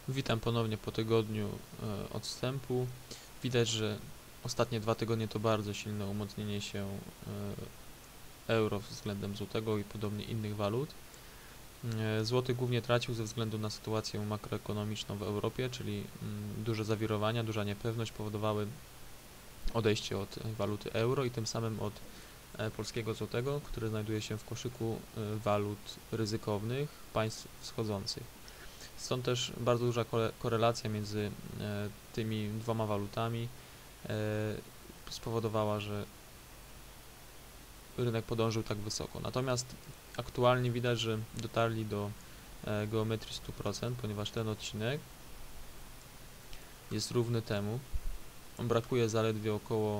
Witam ponownie po tygodniu odstępu. Widać, że ostatnie 2 tygodnie to bardzo silne umocnienie się euro względem złotego i podobnie innych walut. Złoty głównie tracił ze względu na sytuację makroekonomiczną w Europie, czyli duże zawirowania, duża niepewność powodowały odejście od waluty euro i tym samym od polskiego złotego, który znajduje się w koszyku walut ryzykownych państw wschodzących. Stąd też bardzo duża korelacja między tymi dwoma walutami spowodowała, że rynek podążył tak wysoko. Natomiast aktualnie widać, że dotarli do geometrii 100%, ponieważ ten odcinek jest równy temu. Brakuje zaledwie około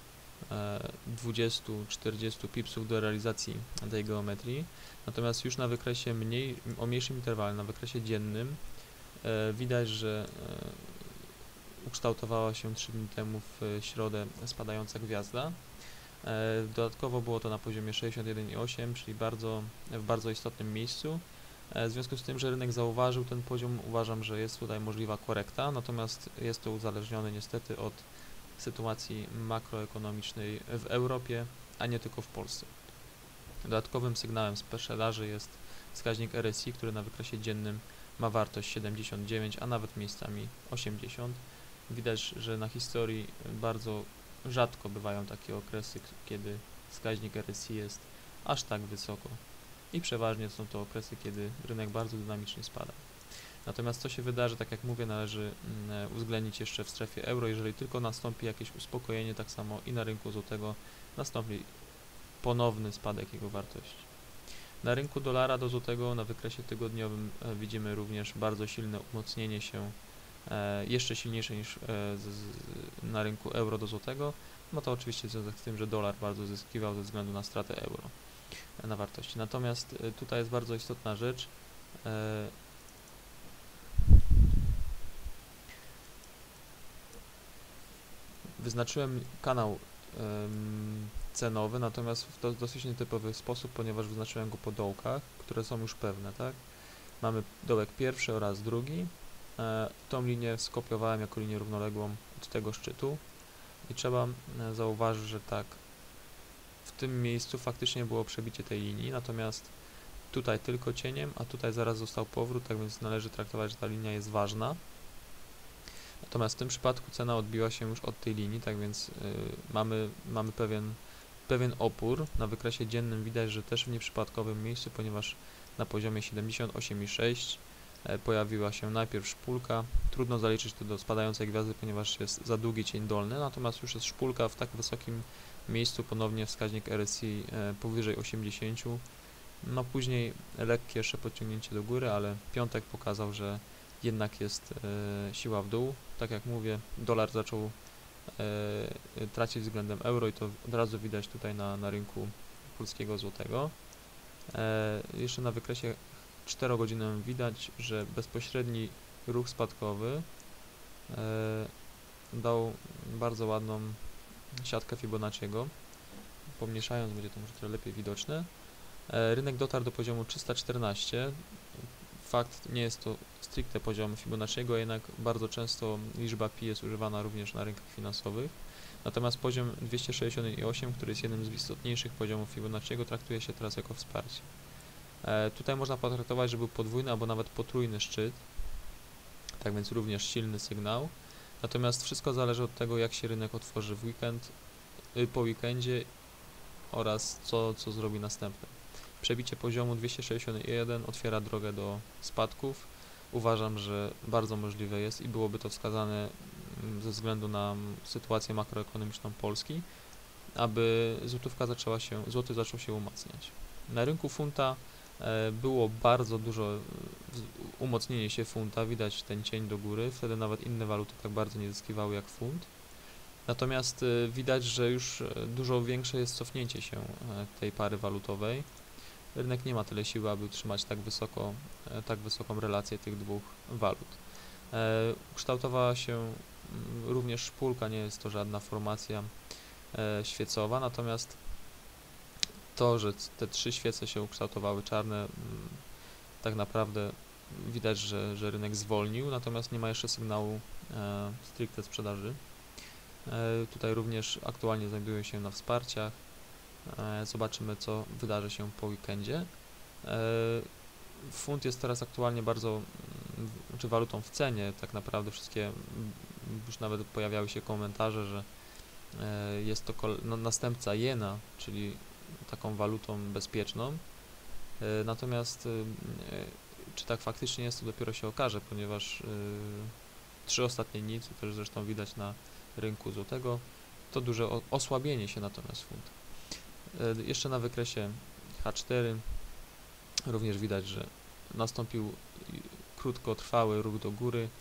20-40 pipsów do realizacji tej geometrii. Natomiast już na wykresie o mniejszym interwale, na wykresie dziennym widać, że ukształtowała się 3 dni temu w środę spadająca gwiazda. Dodatkowo było to na poziomie 61,8, czyli w bardzo istotnym miejscu. W związku z tym, że rynek zauważył ten poziom, uważam, że jest tutaj możliwa korekta, natomiast jest to uzależnione niestety od sytuacji makroekonomicznej w Europie, a nie tylko w Polsce. Dodatkowym sygnałem sprzedaży jest wskaźnik RSI, który na wykresie dziennym ma wartość 79, a nawet miejscami 80. Widać, że na historii bardzo rzadko bywają takie okresy, kiedy wskaźnik RSI jest aż tak wysoko i przeważnie są to okresy, kiedy rynek bardzo dynamicznie spada. Natomiast co się wydarzy, tak jak mówię, należy uwzględnić jeszcze w strefie euro. Jeżeli tylko nastąpi jakieś uspokojenie, tak samo i na rynku złotego nastąpi ponowny spadek jego wartości. Na rynku dolara do złotego na wykresie tygodniowym widzimy również bardzo silne umocnienie się, jeszcze silniejsze niż na rynku euro do złotego. Ma to oczywiście związek z tym, że dolar bardzo zyskiwał ze względu na stratę euro na wartości. Natomiast tutaj jest bardzo istotna rzecz. Wyznaczyłem kanał cenowy, natomiast w dosyć nietypowy sposób, ponieważ wyznaczyłem go po dołkach, które są już pewne, tak? Mamy dołek pierwszy oraz drugi. Tą linię skopiowałem jako linię równoległą od tego szczytu i trzeba zauważyć, że tak, w tym miejscu faktycznie było przebicie tej linii, natomiast tutaj tylko cieniem, a tutaj zaraz został powrót, tak więc należy traktować, że ta linia jest ważna. Natomiast w tym przypadku cena odbiła się już od tej linii, tak więc mamy pewien opór. Na wykresie dziennym widać, że też w nieprzypadkowym miejscu, ponieważ na poziomie 78,6 pojawiła się najpierw szpulka. Trudno zaliczyć to do spadającej gwiazdy, ponieważ jest za długi cień dolny, natomiast już jest szpulka w tak wysokim miejscu, ponownie wskaźnik RSI powyżej 80. No później lekkie jeszcze podciągnięcie do góry, ale piątek pokazał, że jednak jest siła w dół. Tak jak mówię, dolar zaczął tracić względem euro i to od razu widać tutaj na rynku polskiego złotego. Jeszcze na wykresie 4-godzinnym widać, że bezpośredni ruch spadkowy dał bardzo ładną siatkę Fibonacciego. Pomniejszając będzie to może trochę lepiej widoczne. Rynek dotarł do poziomu 314. Fakt, nie jest to stricte poziom Fibonacciego, jednak bardzo często liczba pi jest używana również na rynkach finansowych. Natomiast poziom 268, który jest jednym z istotniejszych poziomów Fibonacciego, traktuje się teraz jako wsparcie. Tutaj można potraktować, że był podwójny albo nawet potrójny szczyt, tak więc również silny sygnał. Natomiast wszystko zależy od tego, jak się rynek otworzy w weekend, po weekendzie oraz co zrobi następnie. Przebicie poziomu 261 otwiera drogę do spadków. Uważam, że bardzo możliwe jest i byłoby to wskazane ze względu na sytuację makroekonomiczną Polski, aby złoty zaczął się umacniać. Na rynku funta było bardzo dużo umocnienie się funta, widać ten cień do góry, wtedy nawet inne waluty tak bardzo nie zyskiwały jak funt. Natomiast widać, że już dużo większe jest cofnięcie się tej pary walutowej. Rynek nie ma tyle siły, aby utrzymać tak wysoką relację tych dwóch walut. Ukształtowała się również szpulka, nie jest to żadna formacja świecowa, natomiast to, że te 3 świece się ukształtowały czarne, tak naprawdę widać, że rynek zwolnił, natomiast nie ma jeszcze sygnału stricte sprzedaży. Tutaj również aktualnie znajdują się na wsparciach. Zobaczymy, co wydarzy się po weekendzie. Funt jest teraz aktualnie bardzo, czy walutą w cenie, tak naprawdę wszystkie, już nawet pojawiały się komentarze, że jest to następca jena, czyli taką walutą bezpieczną. Natomiast czy tak faktycznie jest, to dopiero się okaże, ponieważ 3 ostatnie dni, co też zresztą widać na rynku złotego, to duże osłabienie się natomiast funta. Jeszcze na wykresie H4 również widać, że nastąpił krótkotrwały ruch do góry,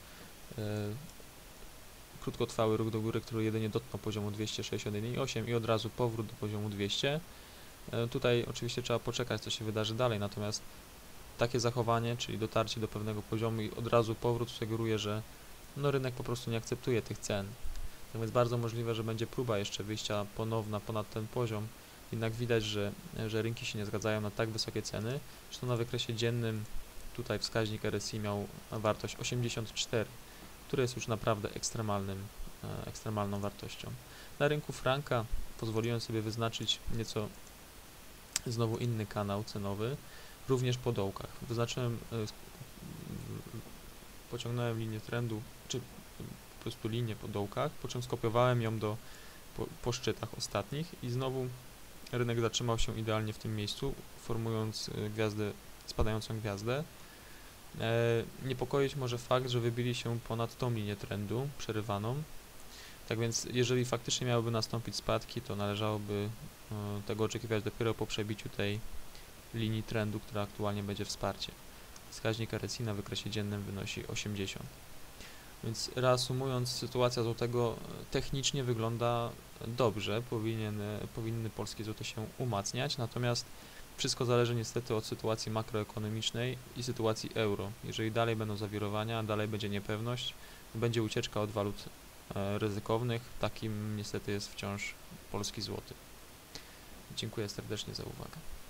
który jedynie dotknął poziomu 261,8 i od razu powrót do poziomu 200. Tutaj oczywiście trzeba poczekać, co się wydarzy dalej, natomiast takie zachowanie, czyli dotarcie do pewnego poziomu i od razu powrót, sugeruje, że rynek po prostu nie akceptuje tych cen. Tak więc bardzo możliwe, że będzie próba jeszcze wyjścia ponowna ponad ten poziom, jednak widać, że rynki się nie zgadzają na tak wysokie ceny. Zresztą na wykresie dziennym tutaj wskaźnik RSI miał wartość 84, który jest już naprawdę ekstremalną wartością. Na rynku franka pozwoliłem sobie wyznaczyć nieco znowu inny kanał cenowy, również po dołkach. Pociągnąłem linię trendu, czy po prostu linię po dołkach, po czym skopiowałem ją po szczytach ostatnich i znowu rynek zatrzymał się idealnie w tym miejscu, formując spadającą gwiazdę. Niepokoić może fakt, że wybili się ponad tą linię trendu przerywaną. Tak więc jeżeli faktycznie miałyby nastąpić spadki, to należałoby tego oczekiwać dopiero po przebiciu tej linii trendu, która aktualnie będzie wsparciem. Wskaźnik RSI na wykresie dziennym wynosi 80. Więc reasumując, sytuacja złotego technicznie wygląda dobrze, powinny polskie złoto się umacniać, natomiast wszystko zależy niestety od sytuacji makroekonomicznej i sytuacji euro. Jeżeli dalej będą zawirowania, dalej będzie niepewność, będzie ucieczka od walut ryzykownych, takim niestety jest wciąż polski złoty. Dziękuję serdecznie za uwagę.